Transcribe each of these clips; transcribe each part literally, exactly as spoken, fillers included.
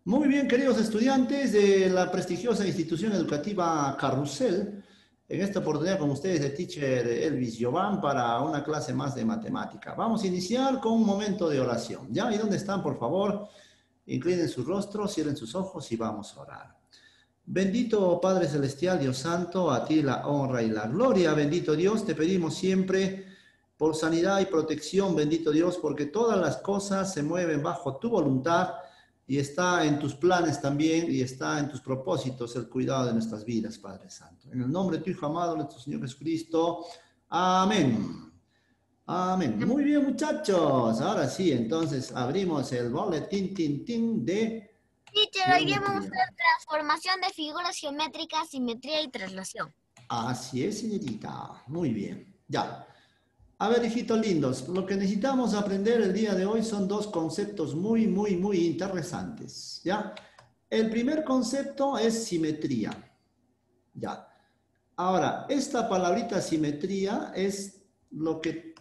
Muy bien, queridos estudiantes de la prestigiosa institución educativa Carrusel. En esta oportunidad con ustedes el teacher Elvis Jovan para una clase más de matemática. Vamos a iniciar con un momento de oración. ¿Ya? ¿Y dónde están, por favor? Inclinen su rostro, cierren sus ojos y vamos a orar. Bendito Padre Celestial, Dios Santo, a ti la honra y la gloria. Bendito Dios, te pedimos siempre por sanidad y protección, bendito Dios, porque todas las cosas se mueven bajo tu voluntad y está en tus planes también y está en tus propósitos el cuidado de nuestras vidas, Padre Santo. En el nombre de tu Hijo amado, nuestro Señor Jesucristo. Amén. Amén. Muy bien, muchachos. Ahora sí, entonces abrimos el boletín tin, tin de Teacher, hoy día vamos a ver transformación de figuras geométricas, simetría y traslación. Así es, señorita. Muy bien. Ya. A ver, hijitos lindos, lo que necesitamos aprender el día de hoy son dos conceptos muy, muy, muy interesantes, ¿ya? El primer concepto es simetría, ¿ya? Ahora, esta palabrita simetría es lo que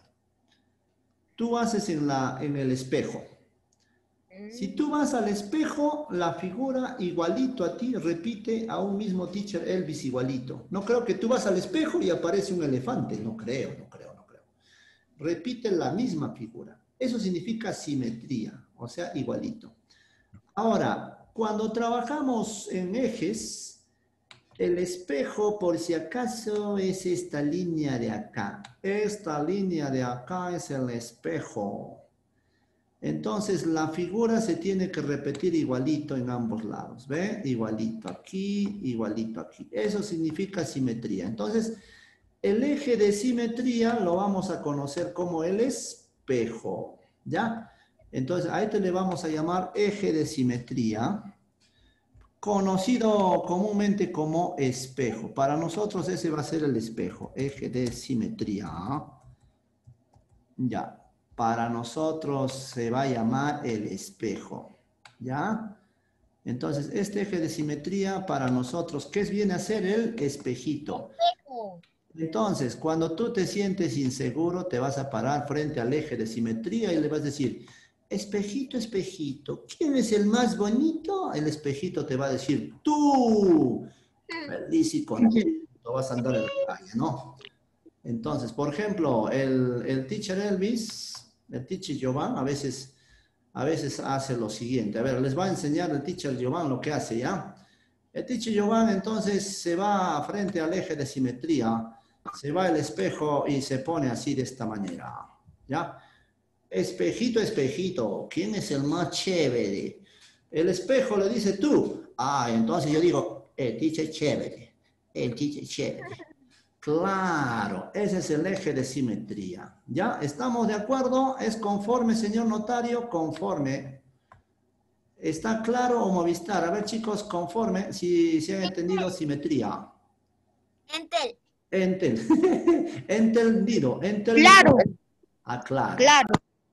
tú haces en, la, en el espejo. Si tú vas al espejo, la figura igualito a ti repite a un mismo teacher Elvis igualito. No creo que tú vas al espejo y aparece un elefante, no creo, no creo. Repiten la misma figura. Eso significa simetría, o sea, igualito. Ahora, cuando trabajamos en ejes, el espejo, por si acaso, es esta línea de acá. Esta línea de acá es el espejo. Entonces, la figura se tiene que repetir igualito en ambos lados. ¿Ve? Igualito aquí, igualito aquí. Eso significa simetría. Entonces, el eje de simetría lo vamos a conocer como el espejo, ¿ya? Entonces, a este le vamos a llamar eje de simetría, conocido comúnmente como espejo. Para nosotros ese va a ser el espejo, eje de simetría. Ya, para nosotros se va a llamar el espejo, ¿ya? Entonces, este eje de simetría para nosotros, ¿qué viene a ser el espejito? Espejo. Entonces, cuando tú te sientes inseguro, te vas a parar frente al eje de simetría y le vas a decir, espejito, espejito, ¿quién es el más bonito? El espejito te va a decir, tú, feliz y contento, vas a andar en la calle, ¿no? Entonces, por ejemplo, el, el teacher Elvis, el teacher Jovan, a veces, a veces hace lo siguiente. A ver, les va a enseñar el teacher Jovan lo que hace, ¿ya? El teacher Jovan entonces se va frente al eje de simetría, se va al espejo y se pone así de esta manera, ¿ya? Espejito, espejito, ¿quién es el más chévere? El espejo le dice tú. Ah, entonces yo digo, el teacher chévere, el teacher chévere. Claro, ese es el eje de simetría. ¿Ya? ¿Estamos de acuerdo? ¿Es conforme, señor notario? Conforme. ¿Está claro o Movistar? A ver, chicos, conforme, si se ha entendido simetría. Entel. Entel. Entendido. Entendido. Claro. Ah, claro. Claro.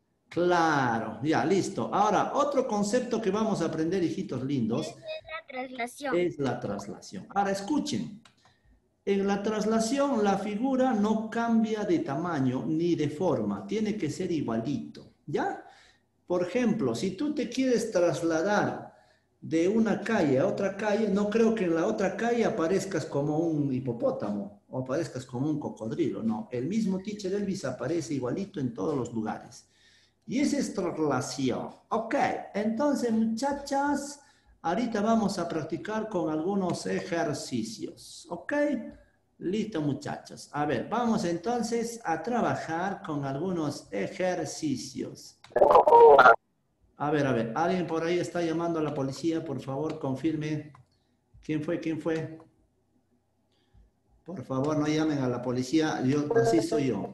Claro. Ya, listo. Ahora, otro concepto que vamos a aprender, hijitos lindos, Es la traslación. es la traslación. Ahora, escuchen. En la traslación, la figura no cambia de tamaño ni de forma. Tiene que ser igualito. ¿Ya? Por ejemplo, si tú te quieres trasladar de una calle a otra calle, no creo que en la otra calle aparezcas como un hipopótamo o aparezcas como un cocodrilo, no. El mismo teacher Elvis aparece igualito en todos los lugares. Y esa es traslación. Ok, entonces muchachas, ahorita vamos a practicar con algunos ejercicios. Ok, listo muchachos. A ver, vamos entonces a trabajar con algunos ejercicios. A ver, a ver, alguien por ahí está llamando a la policía, por favor, confirme. ¿Quién fue? ¿Quién fue? Por favor, no llamen a la policía, yo, así soy yo.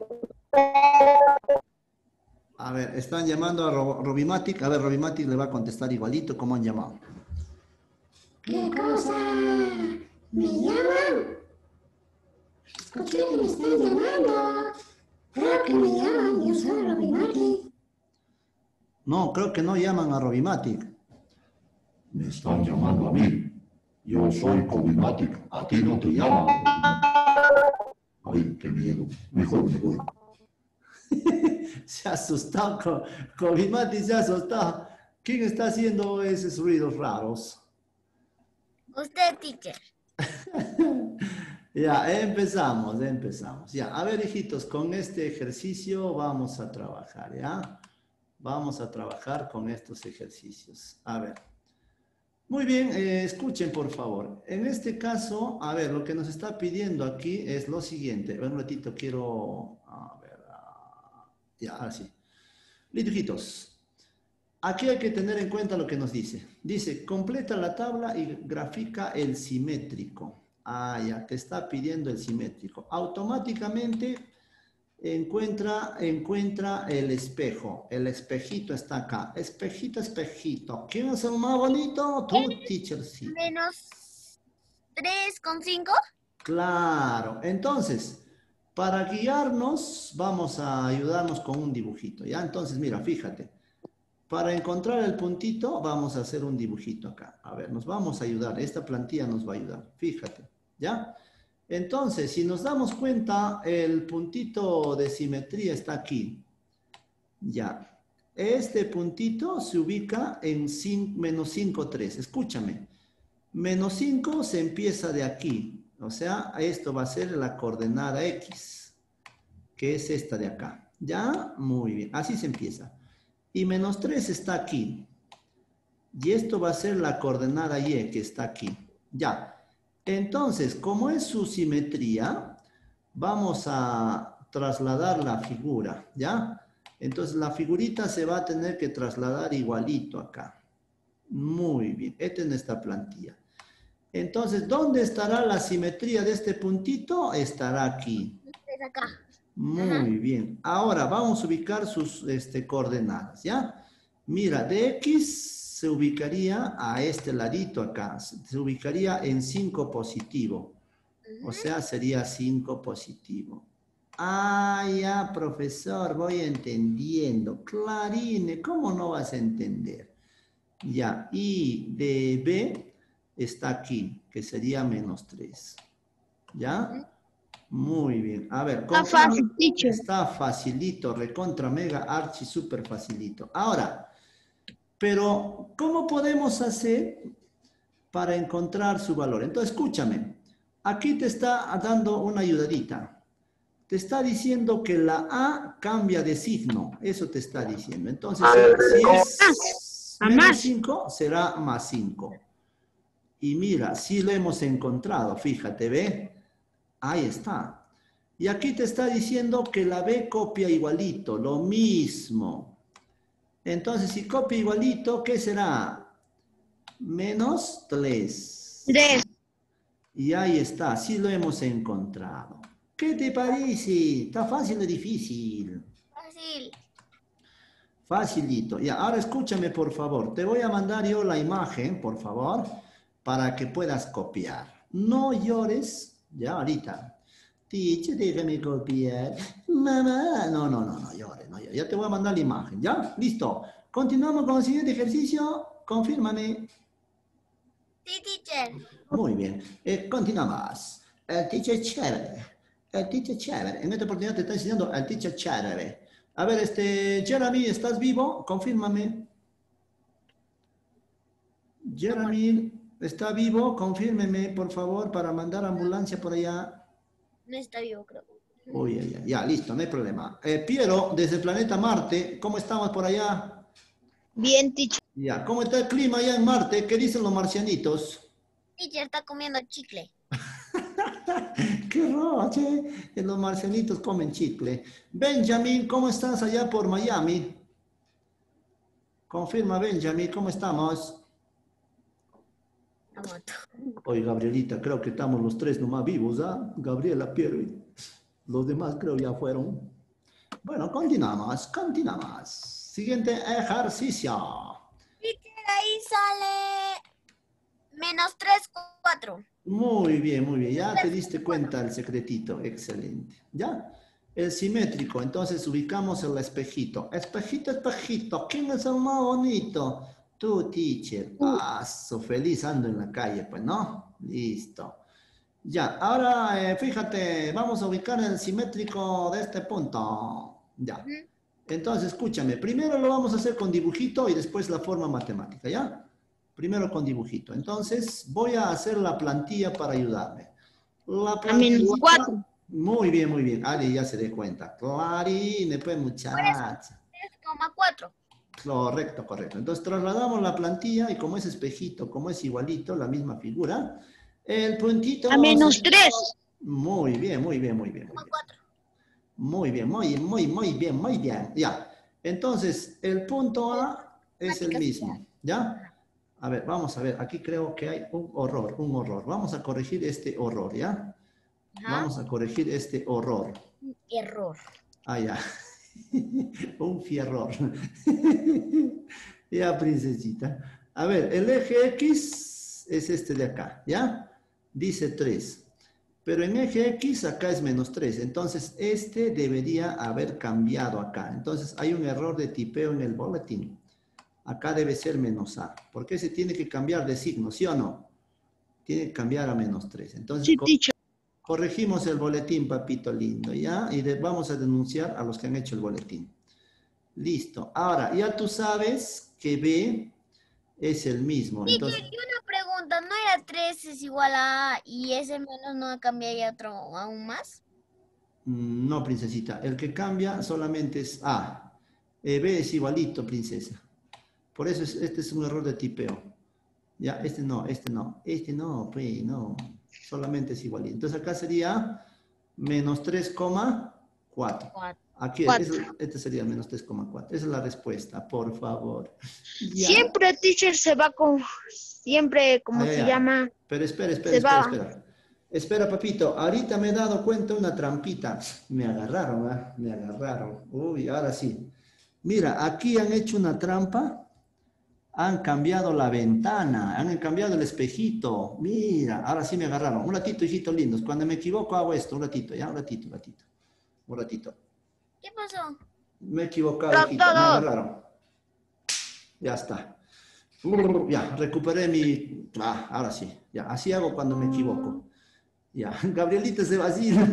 A ver, están llamando a Robimatic. A ver, Robimatic le va a contestar igualito como han llamado. ¿Qué cosa? ¿Me llaman? Escuché que me están llamando. Creo que me llaman, yo soy Robimatic. No, creo que no llaman a Robimatic. Me están llamando a mí. Yo soy Covimatic. A ti no te llaman. Ay, qué miedo. Mejor me voy. Se ha asustado, Covimatic se ha asustado. ¿Quién está haciendo esos ruidos raros? Usted, teacher. Ya, empezamos, empezamos. Ya, a ver, hijitos, con este ejercicio vamos a trabajar, ¿ya? Vamos a trabajar con estos ejercicios. A ver. Muy bien, eh, escuchen, por favor. En este caso, a ver, lo que nos está pidiendo aquí es lo siguiente. Un ratito quiero... A ver, ah, ya, ahora sí. Listo, hijitos. Aquí hay que tener en cuenta lo que nos dice. Dice, completa la tabla y grafica el simétrico. Ah, ya, te está pidiendo el simétrico. Automáticamente encuentra, encuentra el espejo. El espejito está acá. Espejito, espejito. ¿Quién es el más bonito? Tú, teacher, sí. Menos tres con cinco. Claro. Entonces, para guiarnos, vamos a ayudarnos con un dibujito. ¿Ya? Entonces, mira, fíjate. Para encontrar el puntito, vamos a hacer un dibujito acá. A ver, nos vamos a ayudar. Esta plantilla nos va a ayudar. Fíjate, ¿ya? Entonces, si nos damos cuenta, el puntito de simetría está aquí. Ya. Este puntito se ubica en menos cinco, tres. Escúchame. Menos cinco se empieza de aquí. O sea, esto va a ser la coordenada X, que es esta de acá. ¿Ya? Muy bien. Así se empieza. Y menos tres está aquí. Y esto va a ser la coordenada Y, que está aquí. Ya. Entonces, como es su simetría, vamos a trasladar la figura, ¿ya? Entonces, la figurita se va a tener que trasladar igualito acá. Muy bien. Esta es nuestra plantilla. Entonces, ¿dónde estará la simetría de este puntito? Estará aquí. Es acá. Muy Ajá. bien. Ahora vamos a ubicar sus este, coordenadas, ¿ya? Mira, de X se ubicaría a este ladito acá. Se ubicaría en cinco positivo. O sea, sería cinco positivo. Ah, ya, profesor, voy entendiendo. Clarine, ¿cómo no vas a entender? Ya, y de B está aquí, que sería menos tres. ¿Ya? Muy bien. A ver, Está confirma. fácil, teacher. Está facilito, recontra, mega, archi, súper facilito. Ahora, pero, ¿cómo podemos hacer para encontrar su valor? Entonces, escúchame. Aquí te está dando una ayudadita. Te está diciendo que la A cambia de signo. Eso te está diciendo. Entonces, si, si es A menos más. cinco, será más cinco. Y mira, sí lo hemos encontrado. Fíjate, ¿ve? Ahí está. Y aquí te está diciendo que la B copia igualito, lo mismo. Entonces, si copia igualito, ¿qué será? Menos tres. Tres. Y ahí está, sí lo hemos encontrado. ¿Qué te parece? ¿Está fácil o difícil? Fácil. Facilito. Ya, ahora escúchame, por favor. Te voy a mandar yo la imagen, por favor, para que puedas copiar. No llores. Ya, ahorita. Teacher, déjame copiar. Mamá. No, no, no, no llores, no llores. Ya te voy a mandar la imagen, ¿ya? Listo. Continuamos con el siguiente ejercicio. Confírmame. Sí, teacher. Muy bien. Eh, continuamos. El teacher chévere. El teacher chévere. En esta oportunidad te está enseñando el teacher chévere. A ver, este, Jeremy, ¿estás vivo? Confírmame. Jeremy, ¿está vivo? Confírmeme, por favor, para mandar ambulancia por allá. No está vivo, creo. Uy, ya, ya, ya, listo, no hay problema. Eh, Piero, desde el planeta Marte, ¿cómo estamos por allá? Bien, teacher. Ya, ¿cómo está el clima allá en Marte? ¿Qué dicen los marcianitos? Teacher está comiendo chicle. ¡Qué roche! Los marcianitos comen chicle. Benjamin, ¿cómo estás allá por Miami? Confirma, Benjamin, ¿cómo estamos? La moto. Oye, Gabrielita, creo que estamos los tres nomás vivos, ¿ah? Gabriela, Piero y los demás creo ya fueron. Bueno, continuamos, continuamos. Siguiente ejercicio. Teacher, ahí sale menos tres, cuatro. Muy bien, muy bien. Ya te diste cuenta el secretito. Excelente. ¿Ya? El simétrico. Entonces ubicamos el espejito. Espejito, espejito. ¿Quién es el más bonito? Tú, teacher. Ah, so feliz ando en la calle, pues, ¿no? Listo. Ya, ahora eh, fíjate, vamos a ubicar el simétrico de este punto. Ya. Entonces, escúchame. Primero lo vamos a hacer con dibujito y después la forma matemática, ¿ya? Primero con dibujito. Entonces, voy a hacer la plantilla para ayudarme. La plantilla. A menos cuatro. Muy bien, muy bien. Ari ya se dé cuenta. Clarine, pues, muchacha. tres coma cuatro. Correcto, correcto. Entonces, trasladamos la plantilla y como es espejito, como es igualito, la misma figura, el puntito... A menos tres. Muy bien, muy bien, muy bien. Muy bien. Muy bien, muy, muy, muy bien, muy bien. Ya. Entonces, el punto A es el mismo. ¿Ya? A ver, vamos a ver. Aquí creo que hay un horror, un horror. Vamos a corregir este horror, ¿ya? Ajá. Vamos a corregir este horror. Error. Ah, ya. Un fierror. Ya, princesita. A ver, el eje X es este de acá, ¿ya? Dice tres. Pero en eje X acá es menos tres. Entonces, este debería haber cambiado acá. Entonces, hay un error de tipeo en el boletín. Acá debe ser menos A. ¿Por qué se tiene que cambiar de signo? ¿Sí o no? Tiene que cambiar a menos tres. Entonces, Sí, co teacher. corregimos el boletín, papito lindo, ¿ya? Y de vamos a denunciar a los que han hecho el boletín. Listo. Ahora, ya tú sabes que B es el mismo. Entonces, Y una pregunta, ¿no era tres es igual a A y ese menos no cambiaría otro aún más? no, princesita. El que cambia solamente es A. Eh, B es igualito, princesa. Por eso es, este es un error de tipeo. Ya, este no, este no. Este no, pues no. Solamente es igualito. Entonces acá sería menos tres coma cuatro. Aquí, Cuatro. eso- este sería menos tres coma cuatro. Esa es la respuesta, por favor. Ya. Siempre, teacher, se va con... Siempre, como Ah, ya, se ya. llama... Pero espera, espera, Se espera, va. espera. Espera, papito. Ahorita me he dado cuenta de una trampita. Me agarraron, ¿verdad? Me agarraron. Uy, ahora sí. Mira, aquí han hecho una trampa. Han cambiado la ventana. Han cambiado el espejito. Mira, ahora sí me agarraron. Un ratito, hijitos lindos. Cuando me equivoco hago esto. Un ratito, ya, un ratito, un ratito. Un ratito. ¿Qué pasó? Me he equivocado, Pero hijito. Me todo. agarraron. Ya está. Ya, recuperé mi... Ah, ahora sí. Ya, así hago cuando me equivoco. Ya, Gabrielita se vacila.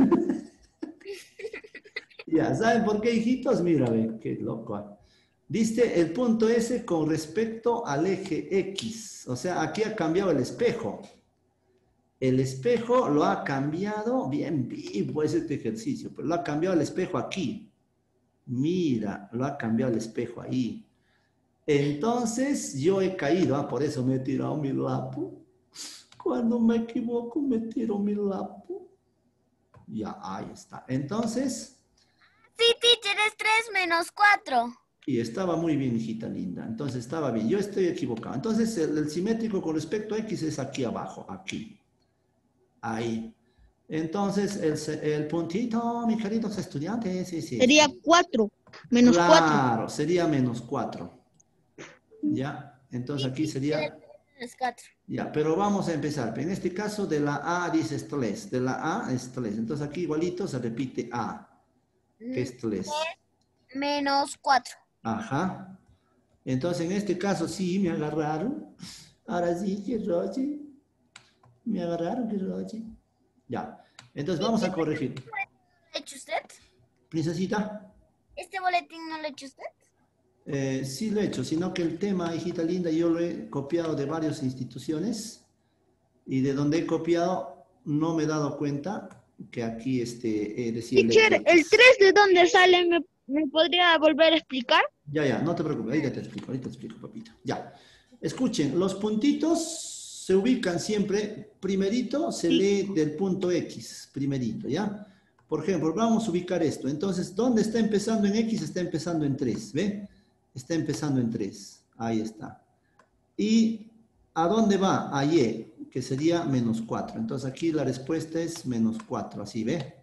Ya, ¿saben por qué, hijitos? Mira, ve, qué loco. ah. Viste el punto S con respecto al eje X. O sea, aquí ha cambiado el espejo. El espejo lo ha cambiado, bien vivo es este ejercicio, pero lo ha cambiado el espejo aquí. Mira, lo ha cambiado el espejo ahí. Entonces, yo he caído, ah, por eso me he tirado mi lapo. Cuando me equivoco, me tiro mi lapo. Ya, ahí está. Entonces, Sí, teacher, es tres menos cuatro. y estaba muy bien, hijita linda. Entonces, estaba bien. Yo estoy equivocado. Entonces, el, el simétrico con respecto a X es aquí abajo, aquí. Ahí. Entonces, el, se- el puntito, mis queridos estudiantes, sí, sí. Sería sí. cuatro. Menos cuatro. Claro, sería menos cuatro. ¿Ya? Entonces, aquí sería... Menos cuatro. Ya, pero vamos a empezar. En este caso, de la A dice tres. De la A es tres. Entonces, aquí igualito se repite A, que es tres. Menos cuatro. Ajá. Entonces, en este caso, sí, me agarraron. Ahora sí, que roche. Me agarraron, que roche. Ya. Entonces, vamos a corregir. ¿Lo ha hecho usted? Princesita, ¿Este boletín no lo ha hecho usted? eh, sí lo he hecho, sino que el tema, hijita linda, yo lo he copiado de varias instituciones y de donde he copiado no me he dado cuenta que aquí este, eh, decía el Teacher, eje ¿el X. tres de dónde sale? ¿Me, me podría volver a explicar? Ya, ya, no te preocupes, ahorita te explico, ahorita te explico, papito. Ya. Escuchen, los puntitos se ubican siempre, primerito se Sí. lee del punto X, primerito, ¿ya? Por ejemplo, vamos a ubicar esto. Entonces, ¿dónde está empezando en X? Está empezando en tres, ¿ve? Está empezando en tres, ahí está. ¿Y a dónde va? A Y, que sería menos cuatro. Entonces, aquí la respuesta es menos cuatro, así, ¿ve?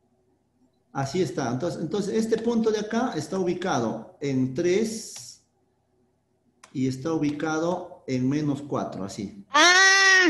Así está. Entonces, entonces, este punto de acá está ubicado en tres y está ubicado en menos cuatro, así. Ah,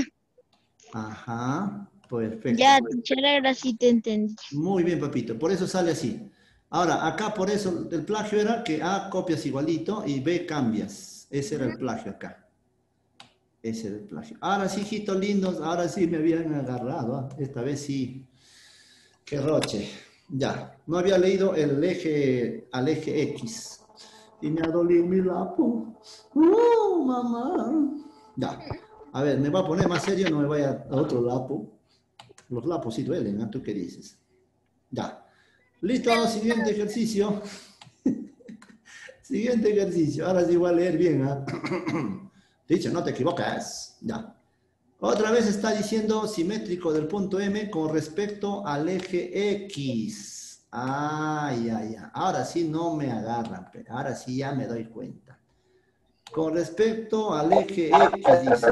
Ajá, perfecto. ya, teacher, ahora sí te entendí. Muy bien, papito. Por eso sale así. Ahora, acá por eso el plagio era que A copias igualito y B cambias. Ese era el plagio acá. Ese era el plagio. Ahora sí, hijitos lindos, ahora sí me habían agarrado. ¿ah? Esta vez sí. Qué roche. Ya, no había leído el eje al eje X. Y me ha dolido mi lapo. ¡Oh, mamá! Ya. A ver, me voy a poner más serio, no me vaya a otro lapo. Los lapos sí duelen, ¿no? ¿Tú qué dices? Ya. Listo, siguiente ejercicio. Siguiente ejercicio. Ahora sí voy a leer bien, ¿ah? Dicho, no te equivocas. Ya. Otra vez está diciendo simétrico del punto M con respecto al eje X. Ay, ay, ay. Ahora sí no me agarran, pero ahora sí ya me doy cuenta. Con respecto al eje X, dice.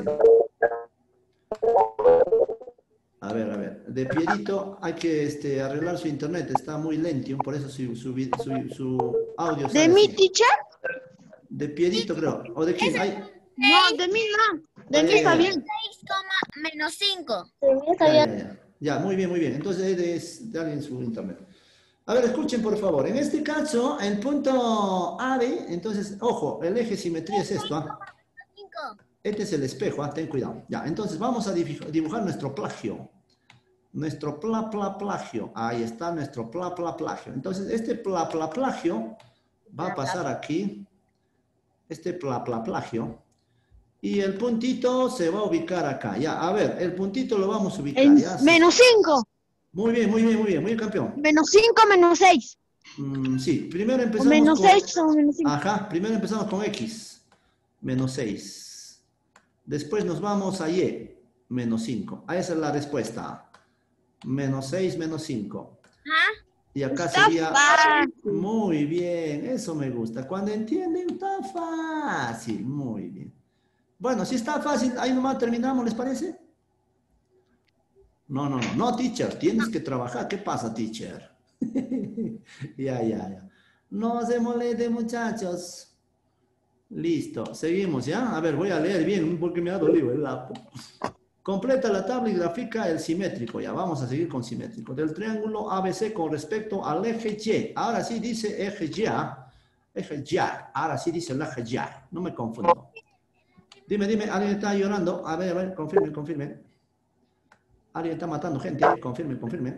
A ver, a ver. De Pierito hay que este, arreglar su internet. Está muy lento, por eso su, su, su, su audio sale ¿De mi así. teacher? De Pierito, creo. ¿O de quién? Hay... No, de mí no. De Ay, mí ay, está ay. bien. seis, menos cinco. Ya, ya, ya. Ya, muy bien, muy bien. Entonces es de alguien su internet. A ver, escuchen por favor. En este caso, el punto A B, entonces, ojo, el eje simetría es esto. ¿Ah? cinco. Este es el espejo, ¿ah? Ten cuidado. Ya, entonces vamos a dibujar nuestro plagio. Nuestro pla, pla, plagio. Ahí está nuestro pla, pla, plagio. Entonces, este pla, pla, plagio va a pasar aquí. Este pla, pla, plagio. Y el puntito se va a ubicar acá. Ya, a ver, el puntito lo vamos a ubicar. En ¿Ya? menos cinco. Muy bien, muy bien, muy bien. Muy bien, campeón. Menos cinco, menos seis. Mm, sí, primero O empezamos menos con... seis o menos cinco. Ajá, primero empezamos con X. Menos seis. Después nos vamos a Y. Menos cinco. Ah, esa es la respuesta. Menos seis, menos cinco. Ajá. Y acá Está sería... fácil. Muy bien, eso me gusta. Cuando entienden, está fácil. Muy bien. Bueno, si está fácil, ahí nomás terminamos, ¿les parece? No, no, no, no, teacher, tienes que trabajar. ¿Qué pasa, teacher? Ya, ya, ya. No se moleste, muchachos. Listo, seguimos, ¿ya? A ver, voy a leer bien porque me ha dolido el lapo. Completa la tabla y grafica el simétrico. Ya, vamos a seguir con simétrico. Del triángulo A B C con respecto al eje Y. Ahora sí dice eje Y. Eje Y. Ahora sí dice el eje Y. No me confundo. Dime, dime, ¿alguien está llorando? A ver, a ver, confirme, confirme. Alguien está matando gente. Confirme, confirme.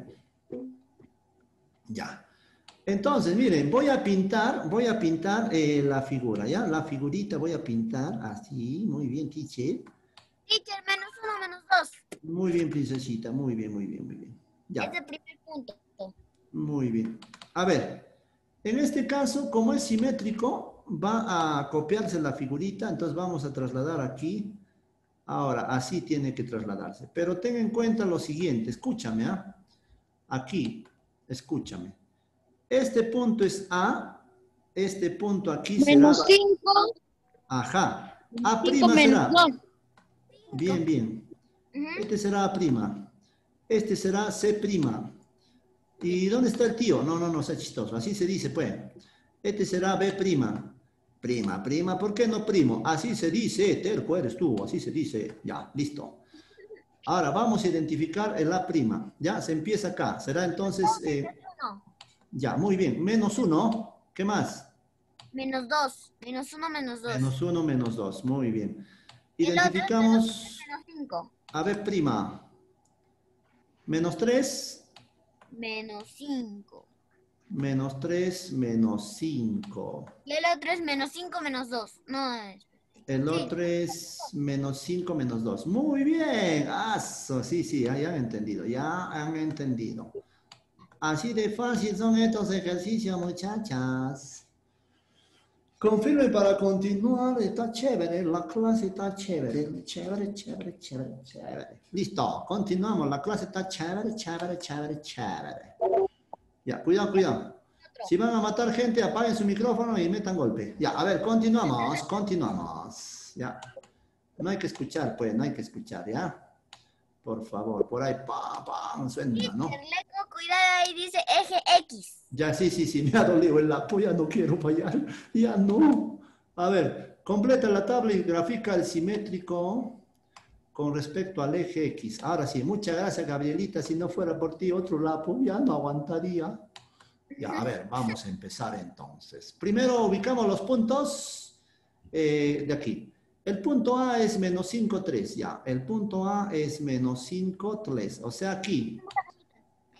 Ya. Entonces, miren, voy a pintar, voy a pintar eh, la figura, ¿ya? La figurita voy a pintar así. Muy bien, teacher. Teacher, menos uno, menos dos. Muy bien, princesita. Muy bien, muy bien, muy bien. Ya. Es el primer punto. Muy bien. A ver, en este caso, como es simétrico, va a copiarse la figurita, entonces vamos a trasladar aquí. Ahora, así tiene que trasladarse. Pero ten en cuenta lo siguiente, escúchame, ¿ah? Aquí, escúchame. Este punto es A, este punto aquí será... Menos cinco. Ajá. A' Cinco menos será... dos. Bien, bien. Este será A'. Este será C'. ¿Y dónde está el tío? No, no, no, sea chistoso. Así se dice, pues. Este será B'. Prima, prima. ¿Por qué no primo? Así se dice. Terco eres tú. Así se dice. Ya, listo. Ahora vamos a identificar el A'. Ya, se empieza acá. Será entonces... Eh, ya, muy bien. Menos uno. ¿Qué más? Menos dos. Menos uno, menos dos. Menos uno, menos dos. Muy bien. El otro es Identificamos menos cinco. a B'. Menos tres. Menos cinco. Menos tres, menos cinco. Y el otro es menos cinco, menos dos. No es. El Sí. otro es menos cinco, menos dos. Muy bien. Aso, sí, sí, ya, ya han entendido. Ya han entendido. Así de fácil son estos ejercicios, muchachas. Confirme para continuar. Está chévere. La clase está chévere. Chévere, chévere, chévere, chévere. Listo. Continuamos. La clase está chévere, chévere, chévere, chévere. Ya, cuidado, cuidado. Si van a matar gente, apaguen su micrófono y metan golpe. Ya, a ver, continuamos, continuamos. Ya. No hay que escuchar, pues, no hay que escuchar, ¿ya? Por favor, por ahí, pa, pa, suena, ¿no? Leco, cuidado, ahí dice eje X. Ya, sí, sí, sí, me ha dolido el lapo, ya no quiero fallar, ya no. A ver, completa la tabla y grafica el simétrico con respecto al eje X. Ahora sí, muchas gracias, Gabrielita. Si no fuera por ti, otro lapo, ya no aguantaría. Ya, a ver, vamos a empezar entonces. Primero ubicamos los puntos eh, de aquí. El punto A es menos cinco, tres, ya. El punto A es menos cinco, tres. O sea, aquí.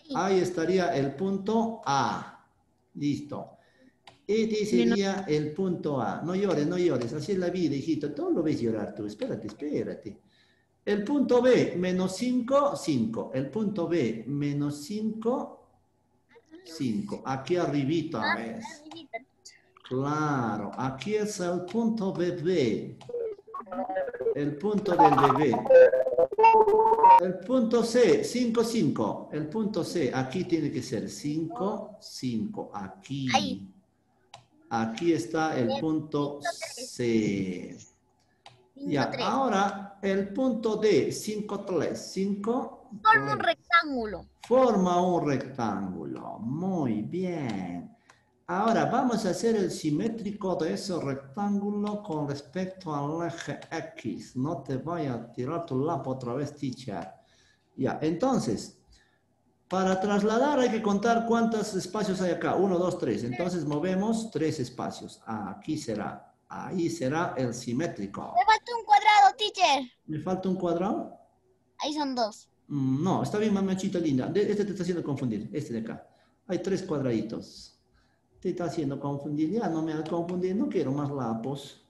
ahí estaría el punto A. Listo. Este sería el punto A. No llores, no llores. Así es la vida, hijito. Todo lo ves llorar tú. Espérate, espérate. El punto B, menos cinco, cinco. El punto B, menos cinco, cinco. Aquí arribita, ¿ves? Claro, aquí es el punto bebé. El punto del bebé. El punto C, cinco, cinco. El punto C, aquí tiene que ser cinco, cinco. Aquí. Ahí. Aquí está el punto C. Ya, ahora el punto D, cinco, tres. cinco. Forma un rectángulo. Forma un rectángulo. Muy bien. Ahora vamos a hacer el simétrico de ese rectángulo con respecto al eje X. No te vaya a tirar tu lápiz otra vez, teacher. Ya, entonces, para trasladar hay que contar cuántos espacios hay acá. Uno, dos, tres. Entonces movemos tres espacios. Aquí será. Ahí será el simétrico. Me falta un cuadrado, teacher. ¿Me falta un cuadrado? Ahí son dos. Mm, no, está bien, mamachita linda. Este te está haciendo confundir. Este de acá. Hay tres cuadraditos. Te está haciendo confundir. Ya no me hagas confundir. No quiero más lapos.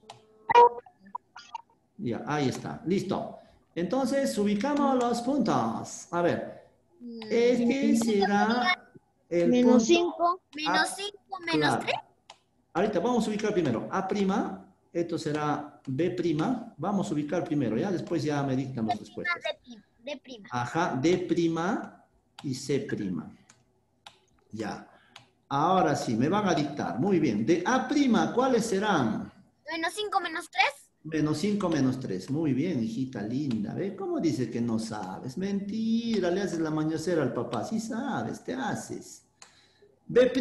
Ya, ahí está. Listo. Entonces, ubicamos los puntos. A ver. Este será el Menos punto cinco. Menos A- cinco, menos claro. tres. Ahorita vamos a ubicar primero A'. Esto será B'. Vamos a ubicar primero, ¿ya? Después ya me dictan las respuestas. De prima. Ajá, D' y C'. Ya. Ahora sí, me van a dictar. Muy bien. De A', ¿cuáles serán? Menos cinco, menos tres. Menos cinco, menos tres. Muy bien, hijita linda. ¿Ve cómo dice que no sabes? Mentira, le haces la mañosera al papá. Sí sabes, te haces. B'.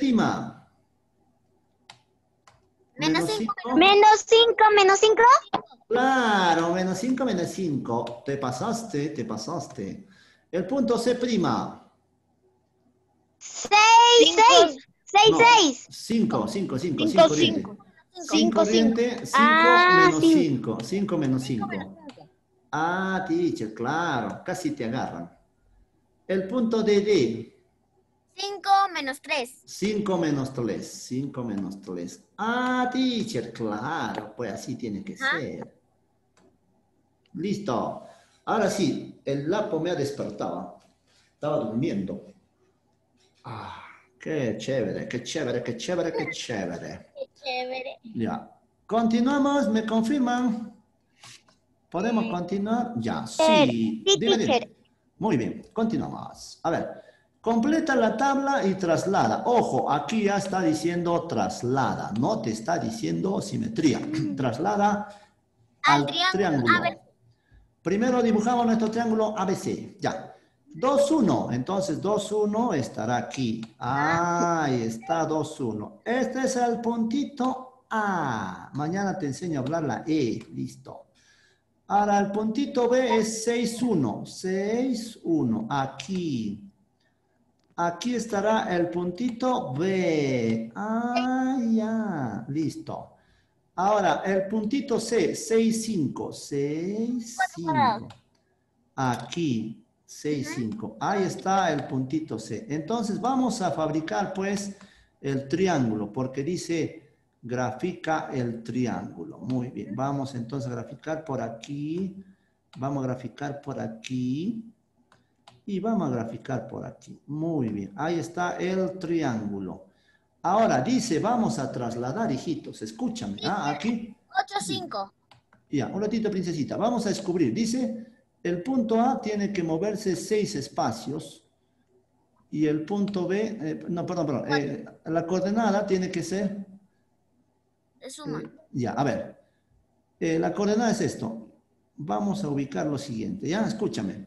Menos cinco, Menos cinco, menos cinco. Claro, menos cinco, menos cinco. Te pasaste, te pasaste. El punto C'. Seis, seis. Seis, No, seis. cinco, cinco, cinco, Cinco, cinco corriente. cinco. Cinco Cinco, corriente, cinco Ah, menos cinco. cinco. Cinco menos cinco. Ah, teacher, claro, casi te agarran. El punto de D. cinco menos tres. cinco menos tres. cinco menos tres. Ah, teacher, claro, pues así tiene que Ajá. ser. Listo. Ahora sí, el lapo me ha despertado. Estaba durmiendo. Ah, qué chévere, qué chévere, qué chévere, qué chévere. Qué chévere. Ya. Continuamos, ¿me confirman? ¿Podemos continuar? Ya, sí. Sí, Dime, dime. teacher. Muy bien, continuamos. A ver, completa la tabla y traslada. Ojo, aquí ya está diciendo traslada, no te está diciendo simetría. Traslada al, Al triángulo triángulo. A B C. Primero dibujamos nuestro triángulo A B C. Ya. dos, uno. Entonces, dos, uno estará aquí. Ahí está dos, uno. Este es el puntito A. Mañana te enseño a hablar la E. Listo. Ahora, el puntito B es seis, uno. seis, uno. Aquí. Aquí estará el puntito B. Ah, ya. Listo. Ahora, el puntito C, seis, cinco. seis, cinco. Aquí, seis, cinco. Ahí está el puntito C. Entonces, vamos a fabricar, pues, el triángulo, porque dice, grafica el triángulo. Muy bien. Vamos entonces a graficar por aquí. Vamos a graficar por aquí. Y vamos a graficar por aquí. Muy bien. Ahí está el triángulo. Ahora dice, vamos a trasladar, hijitos. Escúchame. Ah, aquí. ocho, cinco. Ya, un ratito, princesita. Vamos a descubrir. Dice, el punto A tiene que moverse seis espacios. Y el punto B, eh, no, perdón, perdón. eh, la coordenada tiene que ser... De suma. eh, ya, a ver. Eh, la coordenada es esto. Vamos a ubicar lo siguiente. Ya, escúchame.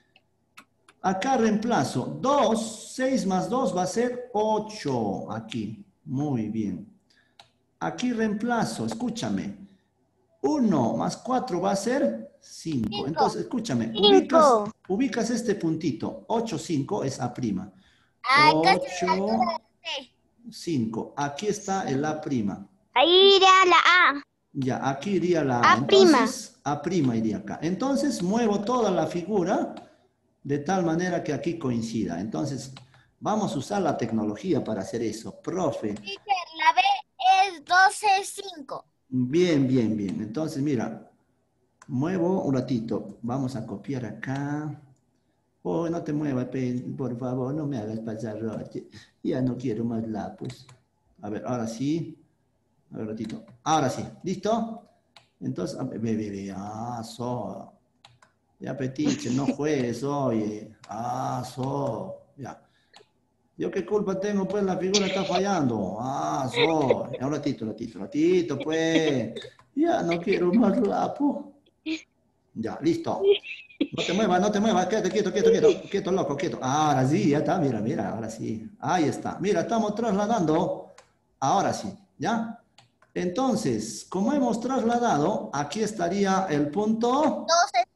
Acá reemplazo dos, seis más dos va a ser ocho. Aquí. Muy bien. Aquí reemplazo, escúchame. uno más cuatro va a ser cinco. Cinco. Entonces, escúchame. Cinco. Ubicas, ubicas este puntito. ocho, cinco es A'. Ay, casi a la ocho, altura de C. cinco. Aquí está el A'. Ahí irá la A. Ya, aquí iría la A. A'. Entonces, A' iría acá. Entonces, muevo toda la figura de tal manera que aquí coincida. Entonces, Vamos a usar la tecnología para hacer eso. Profe. Teacher, la B es doce punto cinco. Bien, bien, bien. Entonces, mira, muevo un ratito. Vamos a copiar acá. Oh, no te muevas, por favor, no me hagas pasar roche. Ya no quiero más lápiz. A ver, ahora sí. A ver, un ratito. Ahora sí. ¿Listo? Entonces, ve, ve, ve. Ah, so. Ya, petiche, no juegues, oye. Ah, so. Ya. ¿Yo qué culpa tengo? Pues la figura está fallando. Ah, so. Ya, un ratito, un ratito, un ratito, pues. Ya no quiero más lapo. Ya, listo. No te muevas, no te muevas. Quieto, quieto, quieto, quieto. Quieto, loco, quieto. Ahora sí, ya está. Mira, mira, ahora sí. Ahí está. Mira, estamos trasladando. Ahora sí, ¿ya? Entonces, como hemos trasladado, aquí estaría el punto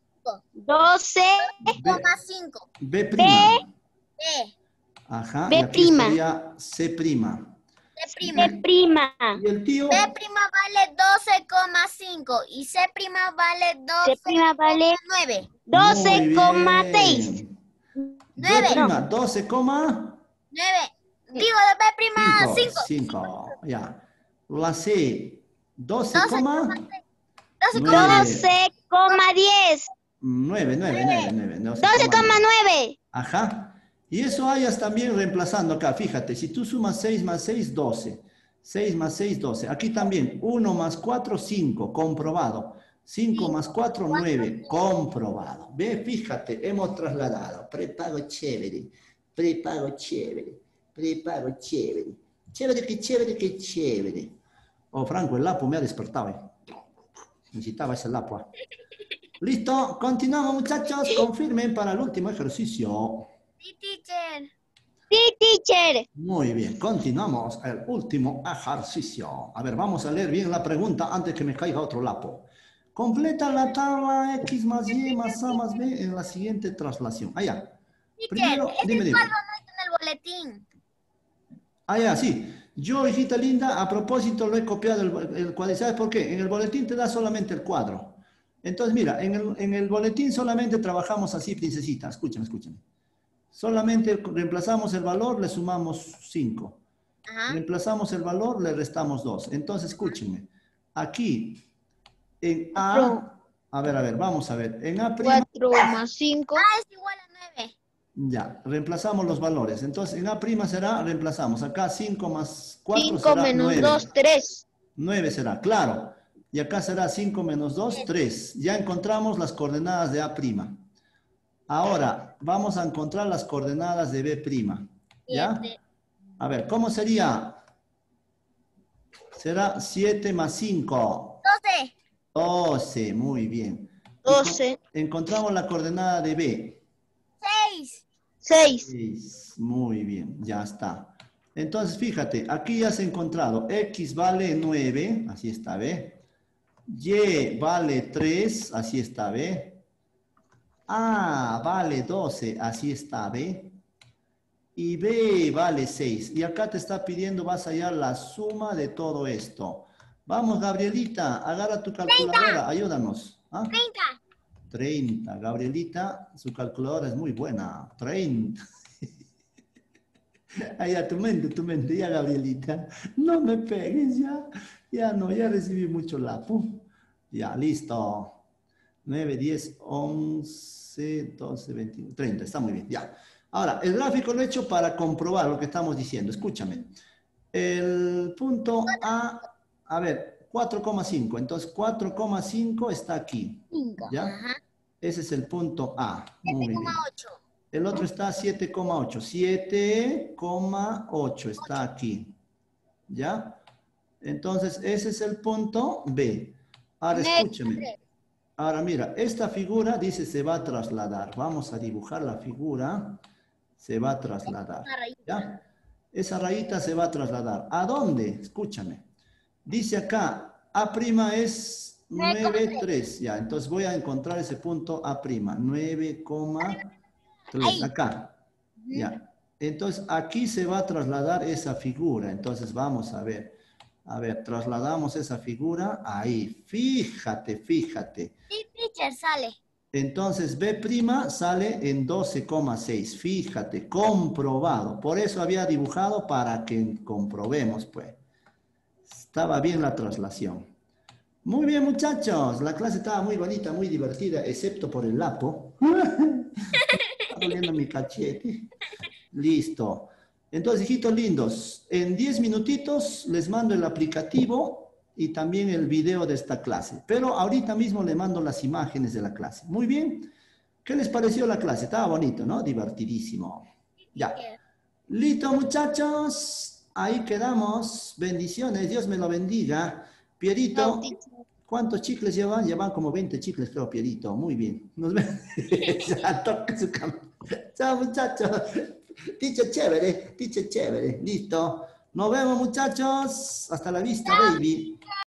doce coma cinco. B prima. B. Ajá, B y aquí prima. estaría C prima. B prima. B prima. Y el tío, B prima vale doce coma cinco y C prima vale C doce prima vale coma nueve. doce coma seis. B Nueve. prima, doce coma nueve. Digo de B prima cinco. cinco. Ya. La C, doce, doce coma doce coma doce coma diez. nueve, nueve, nueve, nueve. doce coma nueve. Ajá. Y eso hayas también reemplazando acá. Fíjate, si tú sumas seis más seis, doce. seis más seis, doce. Aquí también, uno más cuatro, cinco. Comprobado. cinco más cuatro, nueve. Comprobado. Ve, fíjate, hemos trasladado. Prepago chévere. Prepago chévere. Prepago chévere. Chévere, que chévere, que chévere. Oh, Franco, el lapo me ha despertado. Eh. Necesitaba ese lapo. eh. Listo, continuamos, muchachos. Confirmen para el último ejercicio. Sí, teacher. Sí, teacher. Muy bien, continuamos el último ejercicio. A ver, vamos a leer bien la pregunta antes que me caiga otro lapo. Completa la tabla X más Y más A más B en la siguiente traslación. Allá. Primero, Teacher, dime, ese dime. cuadro no está en el boletín. Allá, sí. Yo, hijita linda, a propósito lo he copiado el, el cuadro. ¿Sabes por qué? En el boletín te da solamente el cuadro. Entonces, mira, en el, en el boletín solamente trabajamos así, princesita. Escúchame, escúchame. Solamente reemplazamos el valor, le sumamos cinco. Ajá. Reemplazamos el valor, le restamos dos. Entonces, escúchenme. Aquí, en A, a ver, a ver, vamos a ver. En A', cuatro más cinco. Ah, es igual a nueve. ya, reemplazamos los valores. Entonces, en A' será, reemplazamos. Acá cinco más cuatro cinco será menos nueve. dos, tres. nueve será, claro. Y acá será cinco menos dos, tres. Ya encontramos las coordenadas de A'. Ahora, vamos a encontrar las coordenadas de B'. ¿Ya? Siete. A ver, ¿cómo sería? Será siete más cinco. doce. doce, muy bien. Y doce. con- encontramos la coordenada de B. seis. seis. seis, muy bien, ya está. Entonces, fíjate, aquí ya has encontrado X vale nueve, así está, ¿ve? Y vale tres, así está, ¿ve? A vale doce, así está, ¿ve? Y B vale seis. Y acá te está pidiendo, vas a hallar la suma de todo esto. Vamos, Gabrielita, agarra tu calculadora, ayúdanos. ¿Ah? treinta. treinta. Gabrielita, su calculadora es muy buena. treinta. Ahí a tu mente, tu mente, ya, Gabrielita. No me pegues, ya. Ya no, ya recibí mucho lapo. Ya, listo. nueve, diez, once, doce, veintiuno, treinta. Está muy bien, ya. Ahora, el gráfico lo he hecho para comprobar lo que estamos diciendo. Escúchame. El punto A, a ver, cuatro coma cinco. Entonces, cuatro coma cinco está aquí. cinco. ¿Ya? Ajá. Ese es el punto A. Muy siete bien. coma ocho. El otro está siete coma ocho. siete coma ocho está aquí. ¿Ya? Entonces, ese es el punto B. Ahora, escúchame. Ahora, mira, esta figura dice se va a trasladar. Vamos a dibujar la figura. Se va a trasladar. Una rayita. ¿Ya? Esa rayita se va a trasladar. ¿A dónde? Escúchame. Dice acá, A' es nueve, tres. Ya, entonces voy a encontrar ese punto A'. nueve coma tres. Acá. Ya. Entonces, aquí se va a trasladar esa figura. Entonces, vamos a ver. A ver, trasladamos esa figura ahí. Fíjate, fíjate. Sí, teacher, sale. Entonces B' sale en doce coma seis. Fíjate, comprobado. Por eso había dibujado para que comprobemos, pues. Estaba bien la traslación. Muy bien, muchachos. La clase estaba muy bonita, muy divertida, excepto por el lapo. Está doliendo mi cachete. Listo. Entonces, hijitos lindos, en diez minutitos les mando el aplicativo y también el video de esta clase. Pero ahorita mismo le mando las imágenes de la clase. Muy bien. ¿Qué les pareció la clase? Estaba bonito, ¿no? Divertidísimo. Ya. Listo, muchachos. Ahí quedamos. Bendiciones. Dios me lo bendiga. Pierito, ¿cuántos chicles llevan? Llevan como veinte chicles, creo, Pierito. Muy bien. Nos vemos. Ya toca su cama. Chao, muchachos. Dicho chévere, dicho chévere. Listo. Nos vemos, muchachos. Hasta la vista, baby.